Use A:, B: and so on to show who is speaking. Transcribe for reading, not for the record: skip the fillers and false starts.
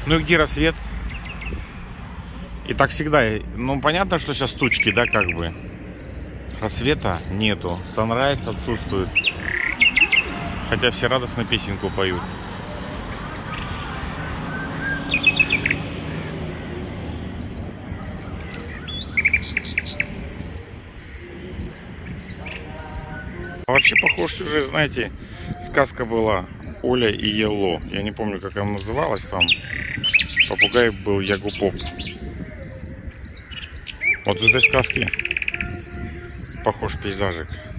A: Ну и где рассвет? И так всегда. Ну понятно, что сейчас тучки, да, как бы. Рассвета нету. Санрайз отсутствует. Хотя все радостно песенку поют. Вообще похож уже, знаете, сказка была Оля и Ело. Я не помню, как она называлась там. Попугай был Ягупоп. Вот в этой сказке похож пейзажик.